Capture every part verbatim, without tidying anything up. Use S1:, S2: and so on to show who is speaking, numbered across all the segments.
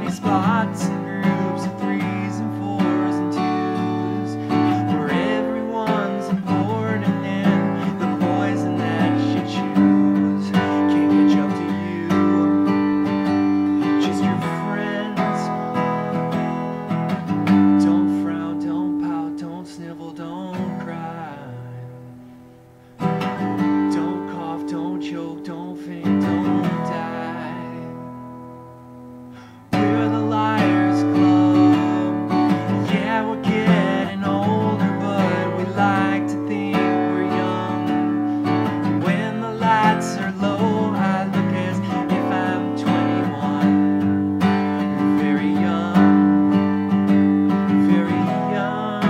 S1: spots and groups of threes and fours and twos, where everyone's important and the poison that you choose can't catch up to you, just your friends. Don't frown, don't pout, don't snivel, don't cry. Don't cough, don't choke, don't faint, don't die. We're the Liars Club. Yeah, we're getting older, but we like to think we're young. When the lights are low, I look as if I'm twenty-one. Very young, very young.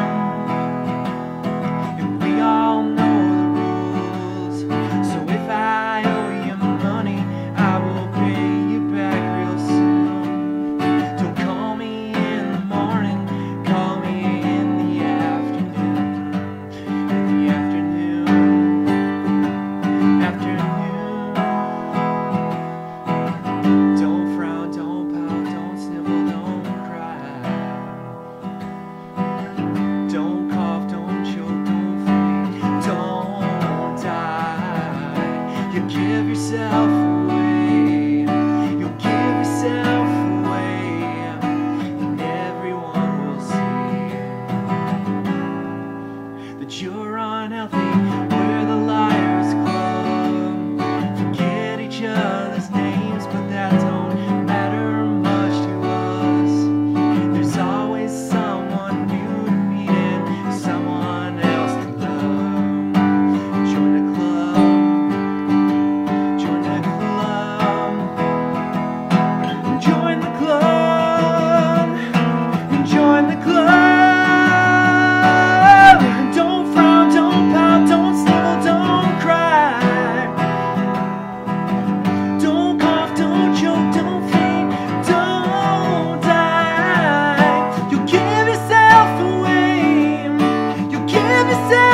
S1: And we all know the rules. So if I owe you money, I will pay you back real soon. Don't call me in the morning, call me in the afternoon. In the afternoon, afternoon. Don't frown, don't pout, don't snivel, don't cry. Don't cough, don't choke, don't faint, don't die. You give yourself away, you'll give yourself away, and everyone will see that you're unhealthy. We're the Liars Club. Forget each other's names, but that don't matter much to us. There's always someone new to meet and someone else to love. Join the club, join the club, join the club, join the club. Don't frown, don't pout, don't snivel, don't cry. Don't cough, don't choke, don't faint, don't die. You give yourself away, you give yourself